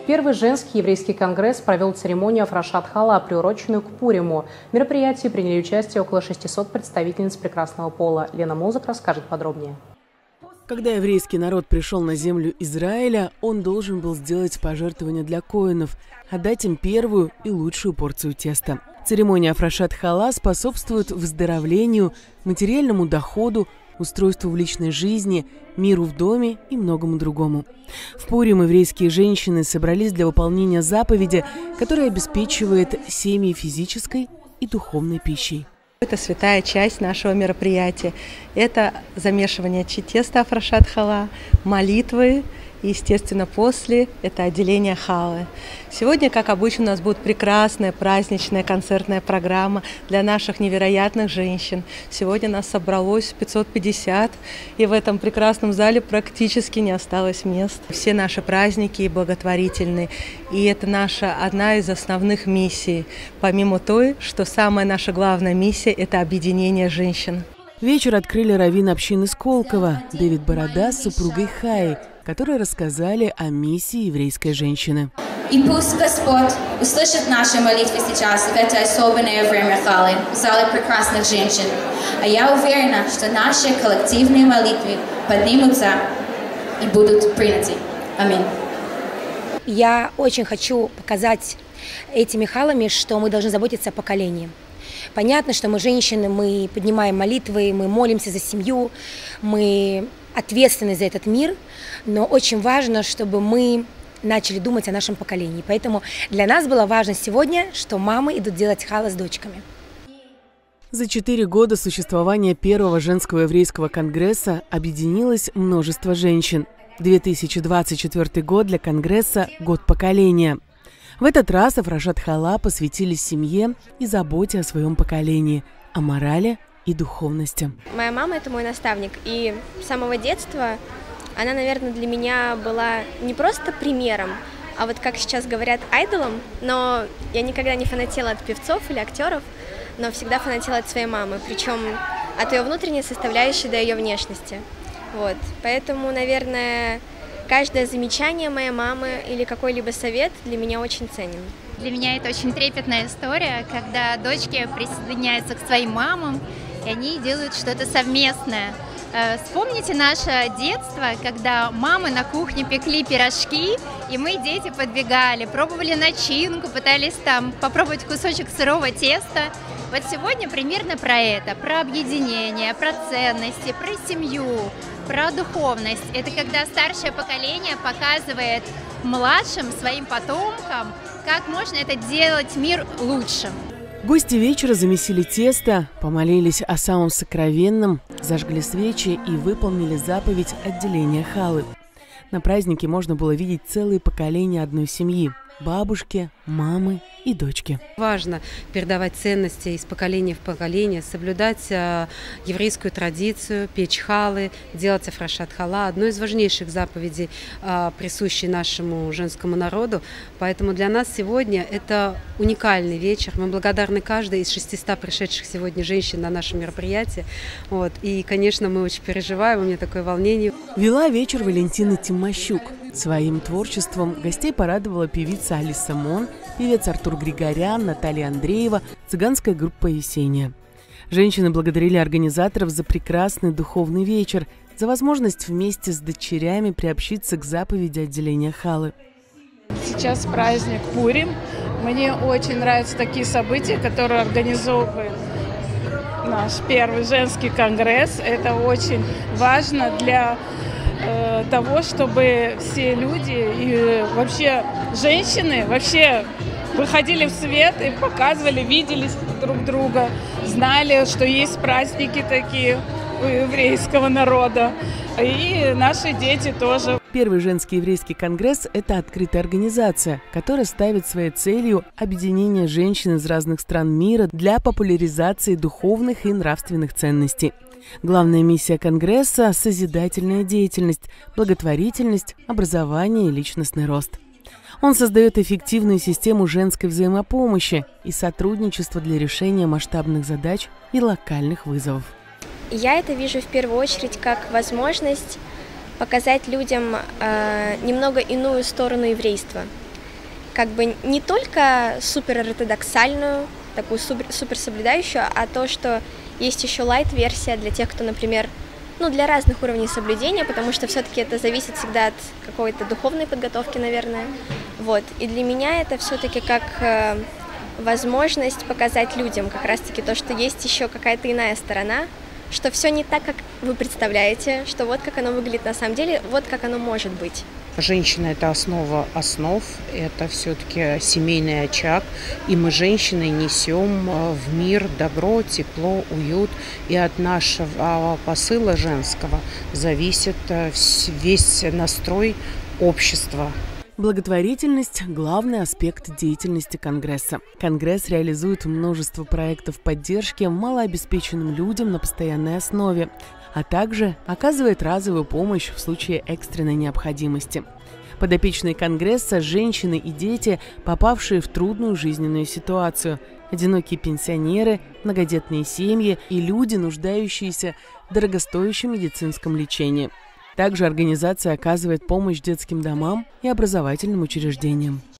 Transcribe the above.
Первый женский еврейский конгресс провел церемонию Афрашат Хала, приуроченную к Пуриму. В мероприятии приняли участие около 600 представительниц прекрасного пола. Лена Музык расскажет подробнее. Когда еврейский народ пришел на землю Израиля, он должен был сделать пожертвование для коэнов, отдать им первую и лучшую порцию теста. Церемония Афрашат Хала способствует выздоровлению, материальному доходу, устройству в личной жизни, миру в доме и многому другому. В Пурим еврейские женщины собрались для выполнения заповеди, которая обеспечивает семьи физической и духовной пищей. Это святая часть нашего мероприятия. Это замешивание теста Афрашат Хала, молитвы и, естественно, после – это отделение халы. Сегодня, как обычно, у нас будет прекрасная праздничная концертная программа для наших невероятных женщин. Сегодня нас собралось 550, и в этом прекрасном зале практически не осталось мест. Все наши праздники благотворительные, и это наша одна из основных миссий, помимо той, что самая наша главная миссия – это объединение женщин. Вечер открыли раввин общины Сколково Дэвид Борода с супругой Хаей, которые рассказали о миссии еврейской женщины. И пусть Господь услышит наши молитвы сейчас в это особенное время халы, в зале прекрасных женщин. А я уверена, что наши коллективные молитвы поднимутся и будут приняты. Аминь. Я очень хочу показать этими халами, что мы должны заботиться о поколении. Понятно, что мы женщины, мы поднимаем молитвы, мы молимся за семью, мы ответственны за этот мир, но очень важно, чтобы мы начали думать о нашем поколении. Поэтому для нас было важно сегодня, что мамы идут делать хала с дочками. За 4 года существования первого женского еврейского конгресса объединилось множество женщин. 2024 год для конгресса – год поколения. В этот раз Афрашат Хала посвятили семье и заботе о своем поколении, о морали и духовности. Моя мама – это мой наставник, и с самого детства она, наверное, для меня была не просто примером, а вот, как сейчас говорят, айдолом, но я никогда не фанатела от певцов или актеров, но всегда фанатела от своей мамы, причем от ее внутренней составляющей до ее внешности. Вот. Поэтому, наверное, каждое замечание моей мамы или какой-либо совет для меня очень ценен. Для меня это очень трепетная история, когда дочки присоединяются к своим мамам, и они делают что-то совместное. Вспомните наше детство, когда мамы на кухне пекли пирожки, и мы, дети, подбегали, пробовали начинку, пытались там попробовать кусочек сырого теста. Вот сегодня примерно про это, про объединение, про ценности, про семью, про духовность. Это когда старшее поколение показывает младшим, своим потомкам, как можно это делать мир лучшим. Гости вечера замесили тесто, помолились о самом сокровенном, зажгли свечи и выполнили заповедь отделения халы. На празднике можно было видеть целые поколения одной семьи – бабушки, мамы и дочки. Важно передавать ценности из поколения в поколение, соблюдать еврейскую традицию, печь халы, делать Афрашат Хала. Одной из важнейших заповедей, присущей нашему женскому народу. Поэтому для нас сегодня это уникальный вечер. Мы благодарны каждой из 600 пришедших сегодня женщин на наше мероприятие. Вот. И, конечно, мы очень переживаем, у меня такое волнение. Вела вечер Валентина Тимощук. Своим творчеством гостей порадовала певица Алиса Мон, певец Артур Григорян, Наталья Андреева, цыганская группа «Есения». Женщины благодарили организаторов за прекрасный духовный вечер, за возможность вместе с дочерями приобщиться к заповеди отделения халы. Сейчас праздник Пурим. Мне очень нравятся такие события, которые организовывает наш первый женский конгресс. Это очень важно для того, чтобы все люди и вообще женщины вообще выходили в свет и показывали, видели друг друга, знали, что есть праздники такие у еврейского народа. И наши дети тоже. Первый женский еврейский конгресс – это открытая организация, которая ставит своей целью объединение женщин из разных стран мира для популяризации духовных и нравственных ценностей. Главная миссия конгресса – созидательная деятельность, благотворительность, образование и личностный рост. Он создает эффективную систему женской взаимопомощи и сотрудничества для решения масштабных задач и локальных вызовов. Я это вижу в первую очередь как возможность показать людям немного иную сторону еврейства. как бы не только суперортодоксальную, такую супер соблюдающую, а то, что есть еще лайт-версия для тех, кто, например, для разных уровней соблюдения, потому что все-таки это зависит всегда от какой-то духовной подготовки, наверное. Вот. И для меня это все-таки как возможность показать людям как раз-таки то, что есть еще какая-то иная сторона, что все не так, как вы представляете, что вот как оно выглядит на самом деле, вот как оно может быть. Женщина – это основа основ, это все-таки семейный очаг, и мы, женщины, несем в мир добро, тепло, уют, и от нашего посыла женского зависит весь настрой общества. Благотворительность – главный аспект деятельности Конгресса. Конгресс реализует множество проектов поддержки малообеспеченным людям на постоянной основе, а также оказывает разовую помощь в случае экстренной необходимости. Подопечные Конгресса – женщины и дети, попавшие в трудную жизненную ситуацию, одинокие пенсионеры, многодетные семьи и люди, нуждающиеся в дорогостоящем медицинском лечении. Также организация оказывает помощь детским домам и образовательным учреждениям.